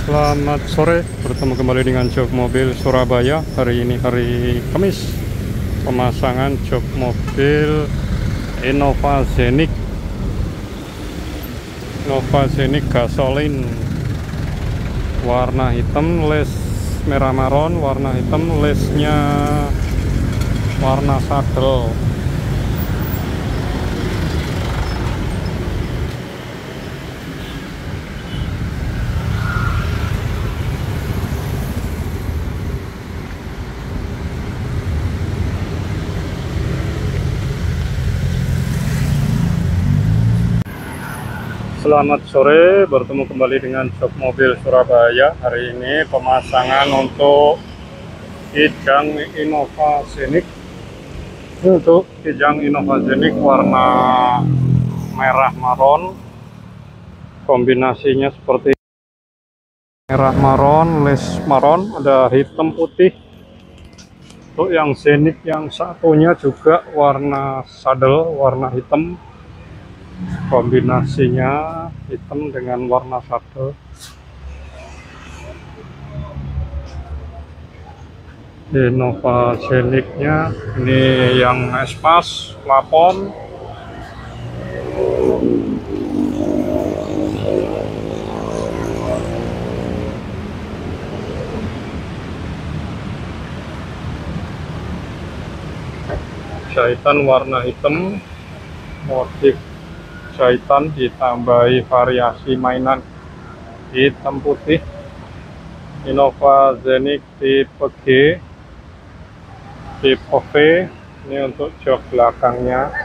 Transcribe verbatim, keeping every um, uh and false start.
Selamat sore, bertemu kembali dengan jok mobil Surabaya. Hari ini hari Kamis, pemasangan jok mobil Innova Zenik Innova Zenik gasolin warna hitam, les merah maron, warna hitam, lesnya warna sadel. Selamat sore, bertemu kembali dengan jok mobil Surabaya. Hari ini pemasangan untuk kijang Innova Zenik. Untuk kijang Innova Zenik warna merah maron, kombinasinya seperti merah maron, les maron, ada hitam putih. Untuk yang Zenik yang satunya juga warna sadel, warna hitam, kombinasinya hitam dengan warna sadel. Innova Zeniknya ini yang espas plafon, jahitan warna hitam, motif jahitan ditambahi variasi mainan hitam putih. Innova Zenik tipe G, tipe V. Ini untuk jok belakangnya.